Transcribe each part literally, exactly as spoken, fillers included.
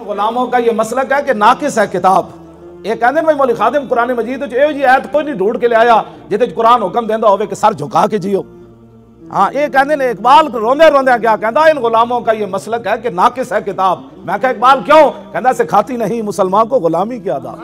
غلاموں کا یہ مسلک ہے کہ ناقص ہے کتاب. یہ کہندے نے مولی خادم قرآن مجید وچ ایہو جی ایت کوئی نہیں ڈھونڈ کے لے آیا جہدے وچ قرآن حکم دیندا ہوے کہ سر جھکا کے جیو. ہاں یہ کہندے نے اقبال روندے روندے کیا کہندا ان غلاموں کا یہ مسلک ہے کہ ناقص ہے کتاب. میں کہا اقبال کیوں؟ کہندا سکھاتی نہیں مسلمان کو غلامی کی آداب.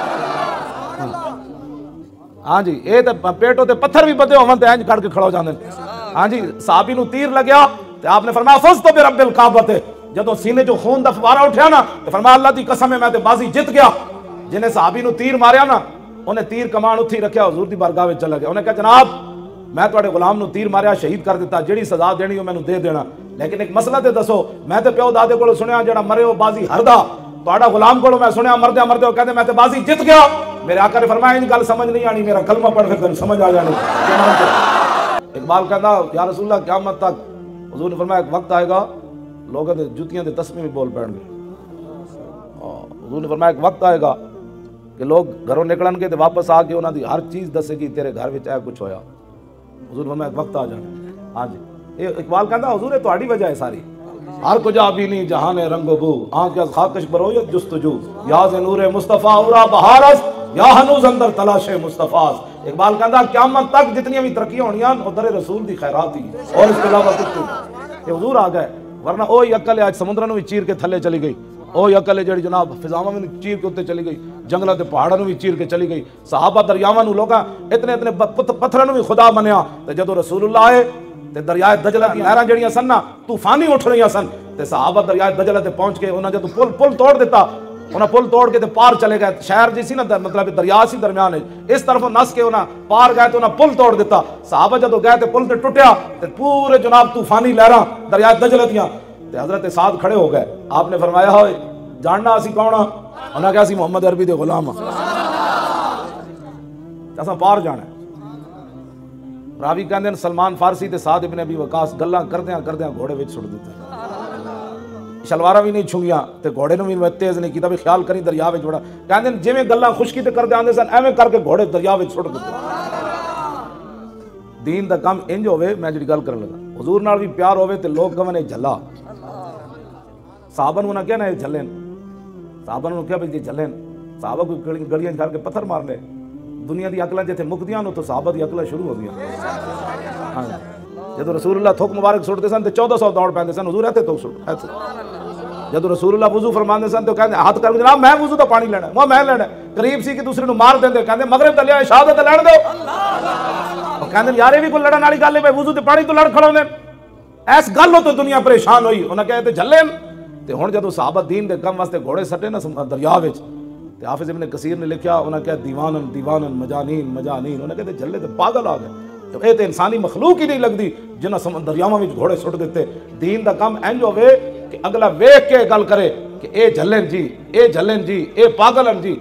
ہاں جی اے تے پیٹوں تے پتھر بھی بدے ہون تے انج کٹ کے کھڑو جاندے. ہاں جی صحابی نو تیر لگیا تے آپ نے فرمایا فزت برب الکعبۃ. جدوں سینے جو خون دا فوارہ اٹھیا نا تے فرمایا اللہ دی قسم ہے میں تے بازی جت گیا. جنہیں صحابی نو تیر ماریا نا انہیں تیر کمان اتھی رکھیا حضور دی بارگاہ وچ چلا گیا. انہیں کہا جناب میں تواڈے غلام نو تیر ماریا شہید کر دیتا جیڑی سزا دینی ہو مینوں دے دینا لیکن ایک مسئلہ تے دسو میں تے پیو دادے کولوں سنیا جڑا مرے ہو بازی ہردا تواڈا غلام کولوں میں سنیا مردے مردے کہندے میں تے بازی جت گیا. میرے آقا نے فرمایا ان گل سمجھ نہیں آنی میرا کلمہ پڑھ کے تینوں سمجھ آ جانی. اقبال کہندا یا رسول اللہ قیامت تک حضور نے فرمایا ایک وقت آئے گا لوگوں دے جوتیاں دے تسمے بھی بول پڑن گے. حضور نے فرمایا ایک وقت آئے گا کہ لوگ گھروں نکلن گے تے واپس آ کے انہاں دی ہر چیز دسے گی تیرے گھر وچ اے کچھ ہویا. حضور فرمایا ایک وقت آ جانا. ہاں جی یہ اقبال کہندا حضور یہ تہاڈی وجہ ہے ساری. ہر کجا بھی نہیں جہان رنگ و بو آنکھ از خاکش برویت جستجو یا ز نور مصطفیٰ اورا بہارس یا ہنوز اندر تلاش مصطفیٰ. اقبال کہندا قیامت تک جتنی بھی ترقیاں ہونیاں او در رسول دی خیرات ہی اور اس کے علاوہ کچھ نہیں. یہ حضور آ گئے ورنہ اوہی عقل اج سمندراں نوں وی چیر کے تھلے چلی گئی. اوہی عقل ہے جڑی جناب فضاواں میں چیر کے اوتے چلی گئی جنگلاں تے پہاڑاں نوں وی چیر کے چلی گئی. صحابہ دریاواں نوں لوکاں اتنے اتنے پتھراں نوں وی خدا منیا تے جدوں رسول اللہ آئے تے دریائے دجلہ دی نہراں جڑیاں سن نا طوفانی اٹھ رہیاں سن تے صحابہ دریائے دجلہ تے پہنچ کے انہاں جدوں پل پل توڑ دیتا انہاں پل توڑ کے تے پار چلے گئے. شہر جی سی نا مطلب دریا سی درمیان اس طرف نس کے انہاں پار گئے تے انہاں پل توڑ دیتا. صحابہ جدوں گئے تے پل تے ٹوٹیا تے پورے جناب طوفانی لہراں دریائے دجلہ دیاں تے حضرت سعد کھڑے ہو گئے. آپ نے فرمایا ہوئے جاننا اسی کون ہاں؟ انہاں کہا اسی محمد عربی دے غلام ہاں اساں پار جانا ہے. راوی کہندے ہیں سلمان فارسی تے سعد ابن ابی وقاص گلاں کردیاں کردیاں گھوڑے وچ سٹ دتے. شلواراں بھی نہیں چھنگیاں تے گھوڑے نوں بھی تیز نہیں کیتا بھی خیال کری دریا وچ بڑا. کہندے ہیں جویں گلاں خشکی تے کردے آندے سن ایویں کر کے گھوڑے دریا وچ سٹ دتے. دین دا کام انج ہوے میں جڑی گل کرن لگا حضور نال بھی پیار ہوے تے لوگ کہن جھلا. صحابہ نوں نہ کہنا اے جھلن صحابہ نوں کہیا بھئی جھلن. صحابہ کو گلیاں گھر کے پتھر مارنے دنیا دی عقلاں جتھے مکدیاں نو تو صحابہ دی عقلاں شروع ہو گئیاں. ہاں جدوں رسول اللہ تھوک مبارک سٹتے سن تے چودہ سو دوڑ پیندے سن حضور ایتھے تھوک سٹ ایتھے. جدوں رسول اللہ وضو فرماندے سن تے کہندے ہاتھ کر کے جناب میں وضو دا پانی لینا ہے میں لینا ہے. قریب سی کہ دوسرے نو مار دیندے کہندے مغرب تے لیا شہادت لین دو. او کہندے یار اے وی کوئی لڑن والی گل ہے بھئی وضو تے پانی تو لڑ کھڑوندے ایس گل تو دنیا پریشان ہوئی. انہاں کہے تے جھلن تے ہن جدوں صحابہ دین دے کم واسطے گھوڑے سٹے نا دریا وچ تے حافظ ابن کثیر نے لکھیا انہاں کہا دیوانن دیوانن مجانین مجانین. انہاں کہتے جھلے تے پاگل آ گئے. اے تے انسانی مخلوق ہی نہیں لگدی جنہاں دریاواں وچ گھوڑے سٹ دتے. دین دا کم انج ہوے کہ اگلا ویکھ کے گل کرے کہ اے جھلن جی اے جھلن جی اے پاگلن جی.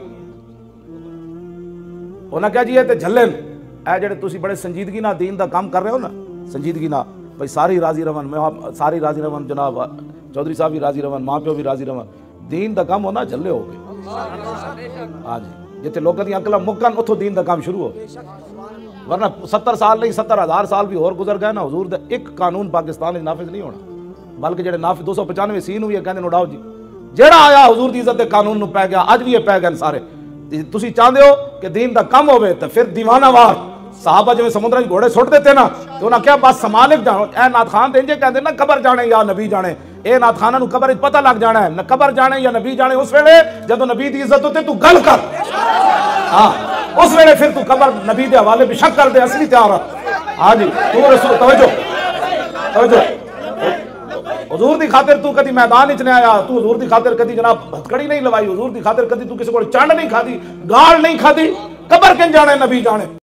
انہاں کہا جی اے تے جھلن اے جڑے تسی بڑے سنجیدگی نال دین دا کام کر رہے ہو نا سنجیدگی نال بھئی ساری راضی رون ساری راضی رون جناب چودھری صاحب بھی راضی رون ماں پیو بھی راضی رون. دین دا کام ہونا جھلے ہو گئے. ہاں جی جتنے لوگوں کی عقلاں مکن اتھوں دین دا کام شروع ہو ورنہ ستر سال نہیں ستر ہزار سال بھی اور گزر گئے نا حضور دا ایک قانون پاکستان میں نافذ نہیں ہونا. بلکہ جڑے نافذ دو سو پچانوے سی نو بھی کہندے نے اڑاؤ جی جیڑا آیا حضور دی عزت دے قانون نو پے گیا اج بھی یہ پے گئے سارے. تسی چاہندے ہو کہ دین دا کم ہوے تے پھر دیوانہ وار صحابہ جویں سمندراں وچ گھوڑے سٹ دیتے نا تے انہاں کہیا بس سمالک جانو. اے نعت خان تے انجے کہندے نا قبر جانے یا نبی جانے. اے نعت خاناں نوں قبر وچ پتہ لگ جانا ہے نہ قبر جانے یا نبی جانے اس ویلے جدوں نبی دی عزت ہوتے تو گل کر. ہاں اس ویلے پھر تو قبر نبی دے حوالے بھی شک کر دے اصلی تیار ہے. ہاں جی تو رسول توجہ توجہ حضور دی خاطر تو کدی میدان وچ نہیں آیا تو حضور دی خاطر کدی جناب ہتھکڑی نہیں لوائی حضور دی خاطر کدی تو کسی کو چنڈ نہیں کھادی گال نہیں کھادی قبر کن جانے نبی جانے.